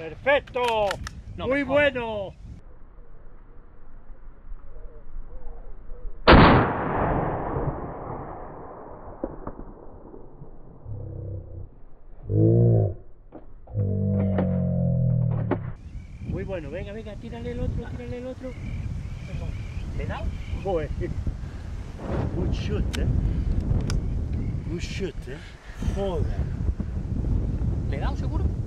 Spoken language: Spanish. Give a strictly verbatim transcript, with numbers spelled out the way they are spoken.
¡Perfecto! No ¡Muy me jodas. bueno! Muy bueno, venga, venga, tírale el otro, tírale el otro. ¿Le he dado? Joder. Good shot, eh. Good shot, eh. Joder. ¿Le he dado seguro?